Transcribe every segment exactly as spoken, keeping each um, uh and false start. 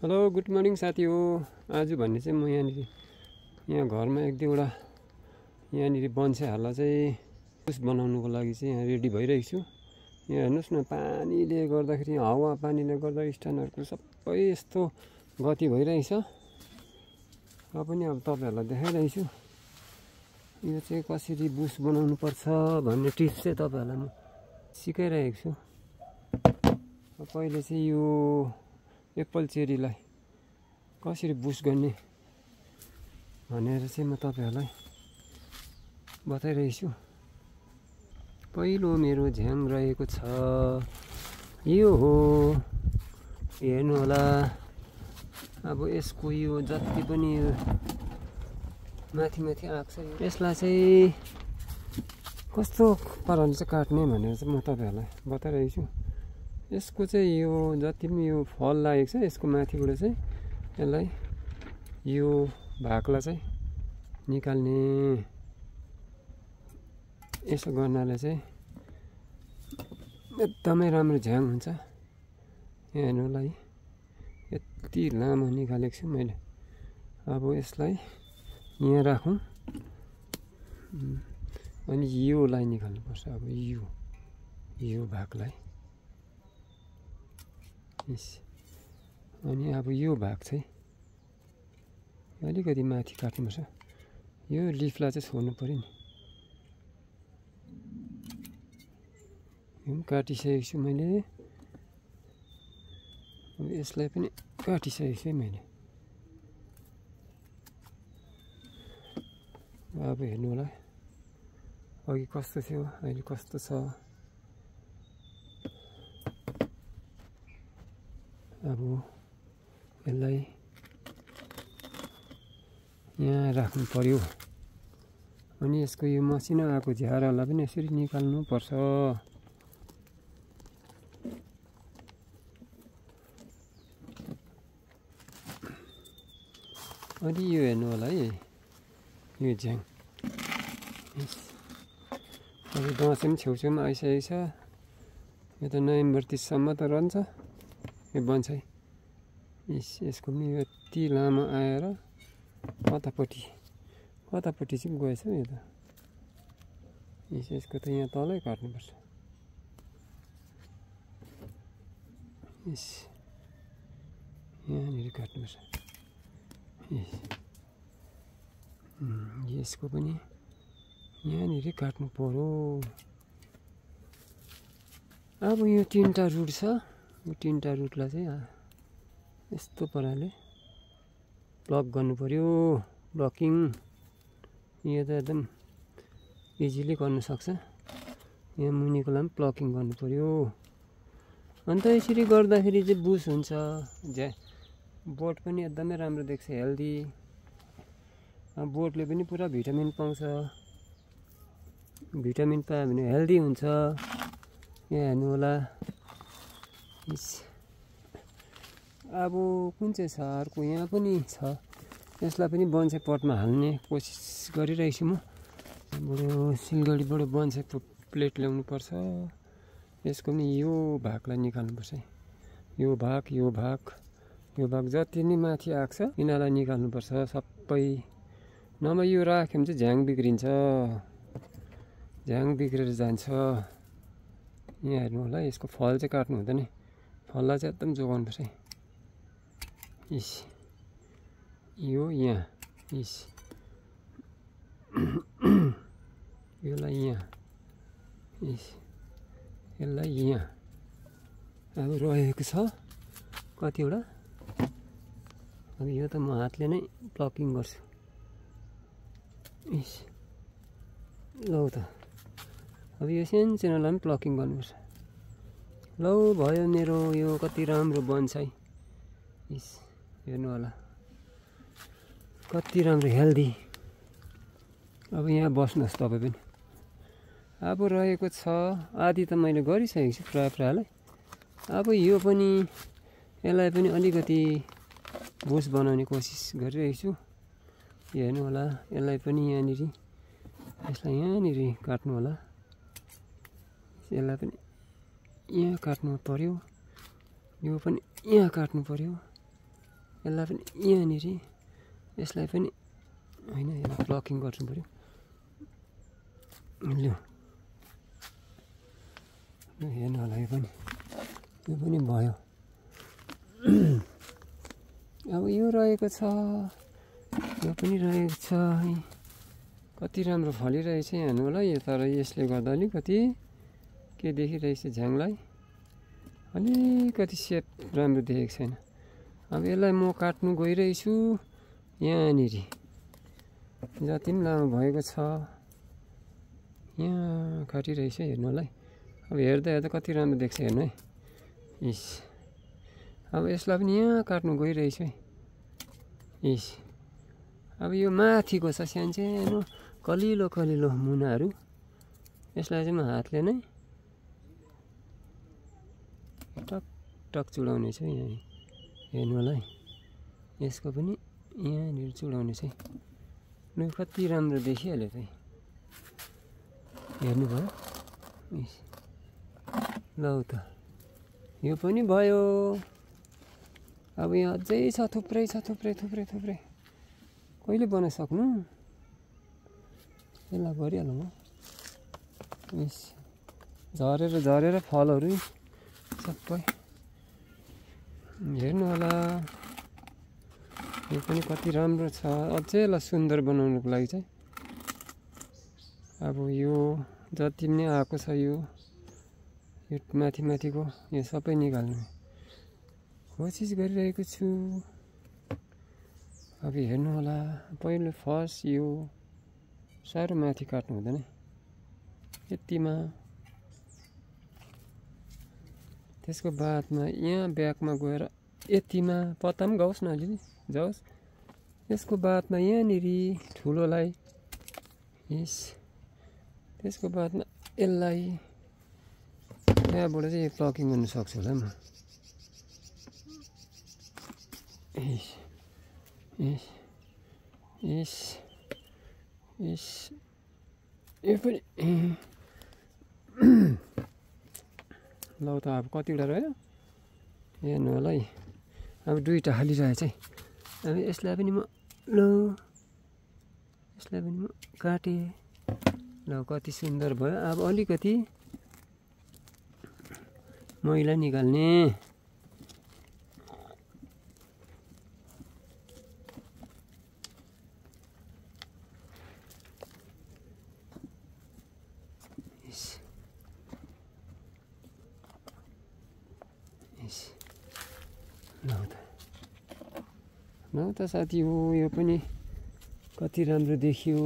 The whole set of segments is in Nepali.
हेलो गुड मर्निङ साथी हो। आज भन्ने चाहिँ म यहाँनिर यहाँ घरमा एक दुईवटा यहाँनिर बन्सेहरूलाई चाहिँ जुस बनाउनुको लागि चाहिँ यहाँ रेडी भइरहेको छु। यहाँ हेर्नुहोस् न, पानीले गर्दाखेरि हावा पानीले गर्दा स्ट्यान्डहरूको सबै यस्तो गति भइरहेछ। र पनि अब तपाईँहरूलाई देखाइरहेको छु यो चाहिँ कसरी बुस बनाउनु पर्छ भन्ने टिप्स चाहिँ तपाईँहरूलाई म सिकाइरहेको छु। पहिले चाहिँ यो एप्पल चेरीलाई कसरी बुस गर्ने भनेर चाहिँ म तपाईँहरूलाई बताइरहेछु। पहिलो मेरो झ्याङ रहेको छ यो हो, हेर्नु होला। अब यसको यो जति पनि माथि माथि आएको छ यसलाई चाहिँ कस्तो पाराले चाहिँ काट्ने भनेर चाहिँ म तपाईँहरूलाई बताइरहेको छु। यसको चाहिँ यो जति पनि यो फल लागेको छ यसको माथिबाट चाहिँ यसलाई यो भागलाई चाहिँ निकाल्ने। यसो गर्नाले चाहिँ एकदमै राम्रो झ्याङ हुन्छ। यहाँ हेर्नुलाई यति लामो निकालेको छु मैले। अब यसलाई यहाँ राखौँ अनि योलाई निकाल्नुपर्छ। अब यो यो भागलाई अनि अब यो भाग चाहिँ अलिकति माथि काट्नुपर्छ। यो लिफलाई चाहिँ छोड्नु पऱ्यो नि। यो पनि काटिसकेको छु मैले। अब यसलाई पनि काटिसकेको छु मैले। अब हेर्नु होला अघि कस्तो थियो अहिले कस्तो छ। अब यसलाई यहाँ राख्नु पर्यो अनि यसको यो मसिनो आएको झ्यारालाई पनि यसरी निकाल्नु पर्छ। अनि यो हेर्नु होला है, यो झ्याङ अब दसैँ पनि छेउछेउमा आइसकेको छ। यो त नोभेम्बर तिससम्म त रहन्छ यो बन्साई। यस यसको पनि यति लामो आएर कतापट्टि कतापट्टि चाहिँ गएछ यो त। यस यसको त यहाँ तलै काट्नुपर्छ। यस यहाँनिर काट्नुपर्छ। यस यसको पनि यहाँनिर काट्नु पर्यो। अब यो तिनवटा रुट छ, यो तिनवटा रुटलाई चाहिँ यस्तो पाराले ब्लक गर्नु पर्यो। ब्लकिङ यो त एकदम इजिली गर्नु सक्छ। यहाँ मुनिकोलाई पनि प्लकिङ गर्नु पर्यो। अन्त यसरी गर्दाखेरि चाहिँ बुस हुन्छ। झ्या बोट पनि एकदमै राम्रो देख्छ, हेल्दी। बोटले पनि पुरा भिटामिन पाउँछ। भिटामिन पायो भने हेल्दी हुन्छ। यहाँ हेर्नु होला। अब कुन चाहिँ छ अर्को यहाँ पनि छ। यसलाई पनि बन्साई पटमा हाल्ने कोसिस गरिरहेछु म। बरु सिलगढीबाट बन्साई प्लेट ल्याउनु पर्छ। यसको पनि यो भागलाई निकाल्नुपर्छ। यो भाग यो भाग यो भाग जति नै माथि आएको छ यिनीहरूलाई निकाल्नुपर्छ सबै। नभए यो राख्यो भने चाहिँ झ्याङ बिग्रिन्छ, झ्याङ बिग्रेर जान्छ। यहाँ हेर्नु होला, यसको फल चाहिँ काट्नु हुँदैन। फललाई चाहिँ एकदम जोगाउनुपर्छ। इस यो यहाँ इस यसलाई यहाँ इस यसलाई यहाँ अब रहेको छ कतिवटा। अब यो त म हातले नै प्लकिङ गर्छु। इस लौ त अब यो सानोलाई पनि प्लकिङ गर्नुपर्छ। लौ भयो मेरो यो कति राम्रो बन्साई। इस हेर्नु होला कति राम्रो हेल्दी। अब यहाँ बस्नुहोस् तपाईँ पनि। अब रहेको छ आदि त मैले गरिसकेको छु प्रायः प्रायःलाई। अब यो पनि यसलाई पनि अलिकति बुस बनाउने कोसिस गरिरहेको छु। हेर्नु होला यसलाई पनि यहाँनिर यसलाई यहाँनिर काट्नु होला। यसलाई पनि यहाँ काट्नु पर्यो। यो पनि यहाँ काट्नु पर्यो। यसलाई पनि यहाँनिर यसलाई पनि होइन यसलाई प्लकिङ गर्नु पऱ्यो लु हेर्नु होला यो पनि यो पनि भयो अब यो रहेको छ यो पनि रहेको छ है कति राम्रो फलिरहेछ हेर्नु होला यो तर यसले गर्दा अलिकति के देखिरहेछ झ्याङलाई अलिकति सेप राम्रो देखेको छैन अब यसलाई म काट्नु गइरहेछु यहाँनिर जति पनि लामो भएको छ यहाँ काटिरहेछ हेर्नु होला है अब हेर्दा हेर्दा कति राम्रो देख्छ हेर्नु है इस अब यसलाई पनि यहाँ काट्नु गइरहेछ है इस अब यो माथिको छ सानसानो कलिलो कलिलो मुनाहरू यसलाई चाहिँ म हातले नै टक टक चुडाउने छु यहाँ हेर्नु होला है यसको पनि यहाँनिर चुडाउने चाहिँ लु कति राम्रो देखिहाल्यो त हेर्नुभयो ल त यो पनि भयो अब यहाँ अझै छ थुप्रै छ थुप्रै थुप्रै थुप्रै कहिले बनाइसक्नु यसलाई गरिहालौँ म यस झरेर झरेर फलहरू सबै हेर्नु होला यो पनि कति राम्रो छ अझै यसलाई सुन्दर बनाउनुको लागि चाहिँ अब यो जति पनि आएको छ यो यो माथि माथिको यो सबै निकाल्नु कोसिस गरिरहेको छु अब हेर्नु होला पहिलो फर्स्ट यो साह्रो माथि काट्नु हुँदैन यतिमा त्यसको बादमा यहाँ ब्याकमा गएर यतिमा पत्ता पनि गाओस् न अलिअलि जाओस् त्यसको बादमा यहाँनिर ठुलोलाई यस त्यसको बादमा यसलाई यहाँबाट चाहिँ प्लकिङ गर्नु सक्छु होला म यस यस यस यस यो पनि ल त अब कतिवटा रह्यो हेर्नु होला है अब दुईवटा खालि रहेछ है अब यसलाई पनि म ल यसलाई पनि म काटेँ ल कति सुन्दर भयो अब अलिकति मैला निकाल्ने न त साथी हो यो पनि कति राम्रो देखियो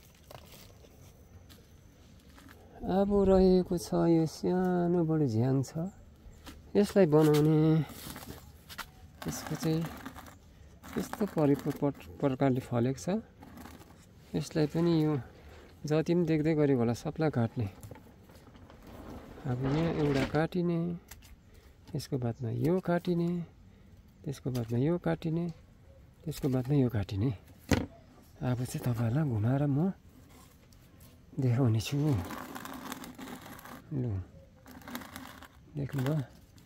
अब रहेको छ यो सानो बडो झ्याङ छ यसलाई बनाउने यसको चाहिँ यस्तो परिपट प्रकारले फलेको छ यसलाई पनि यो जति पनि देख्दै गरेको होला सबलाई काट्ने अब यहाँ एउटा काटिने त्यसको बादमा यो काटिने त्यसको बादमा यो काटिने त्यसको बादमा यो काटिने अब चाहिँ तपाईँहरूलाई घुमाएर म देखाउने छु लु देख्नुभयो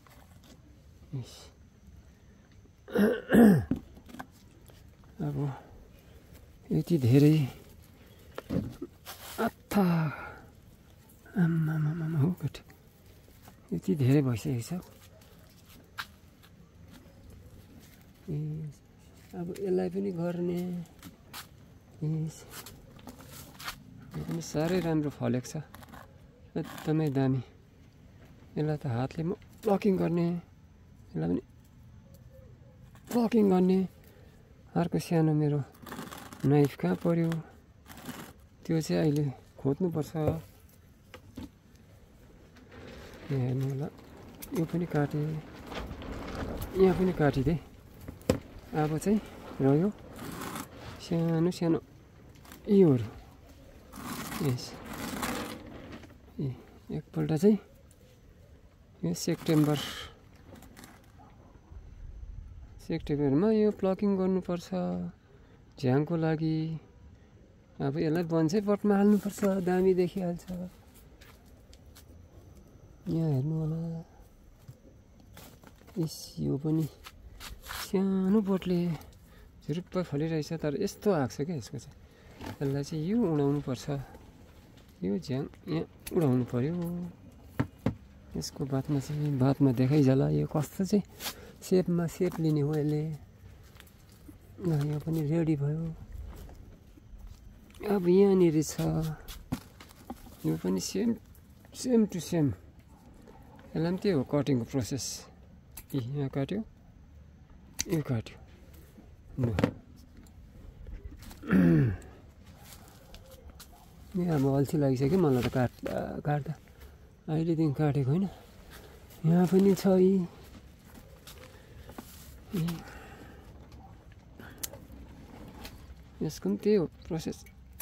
अब यति धेरै अथा आमामामा हो केटी यति धेरै भइसकेको छ अब यसलाई पनि गर्ने यो पनि साह्रै राम्रो फलेको छ एकदमै दामी यसलाई त हातले म प्लकिङ गर्ने यसलाई पनि प्लकिङ गर्ने अर्को सानो मेरो नाइफ कहाँ पर्यो त्यो चाहिँ अहिले खोज्नुपर्छ यहाँ हेर्नु होला यो पनि काटेँ यहाँ पनि काटिदिएँ अब चाहिँ रह्यो सानो सानो योहरू यस ए एकपल्ट चाहिँ यो सेप्टेम्बर सेप्टेम्बरमा यो प्लकिङ गर्नुपर्छ झ्याङको लागि अब यसलाई बन्चै पटमा हाल्नुपर्छ दामी देखिहाल्छ यहाँ हेर्नु होला यस यो पनि सानो बोटले झुरुप्प फलिरहेछ, तर यस्तो आएको छ क्या यसको चाहिँ। यसलाई चाहिँ यो उडाउनु पर्छ, यो झ्याङ यहाँ उडाउनु पर्यो। यसको बादमा चाहिँ बादमा देखाइजाला यो कस्तो चाहिँ सेपमा सेप लिने हो यसले। यो पनि रेडी भयो। अब यहाँनिर छ, यो पनि सेम सेम टु सेम। यसलाई पनि त्यही हो कटिङको प्रोसेस। यहाँ काट्यो, यो काट्यो, यहाँ अब अल्छी लागिसक्यो मलाई त काट्दा काट्दा, अहिलेदेखि काटेको होइन। यहाँ पनि छ यी, यसको पनि त्यही हो प्रोसेस।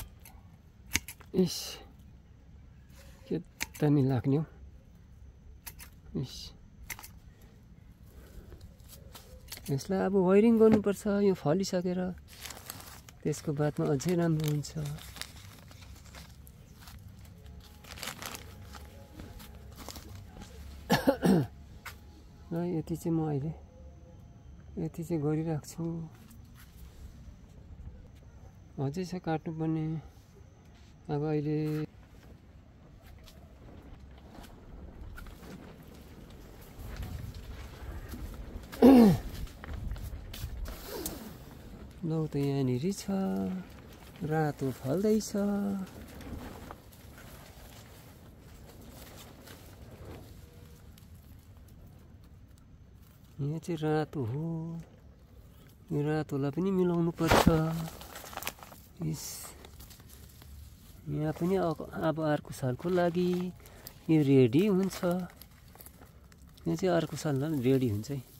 इस के दामी लाग्ने हो। इस यसलाई अब वायरिङ गर्नुपर्छ यो फलिसकेर, त्यसको बादमा अझै राम्रो हुन्छ। र यति चाहिँ म अहिले यति चाहिँ गरिरहेको छु। अझै छ काट्नुपर्ने। अब अहिले लौ त यहाँनिर छ, रातो फल्दैछ। यहाँ चाहिँ रातो हो, यो रातोलाई पनि मिलाउनु पर्छ। यस यहाँ पनि अब अर्को सालको लागि यो रेडी हुन्छ। यहाँ चाहिँ अर्को सालमा रेडी हुन्छ है।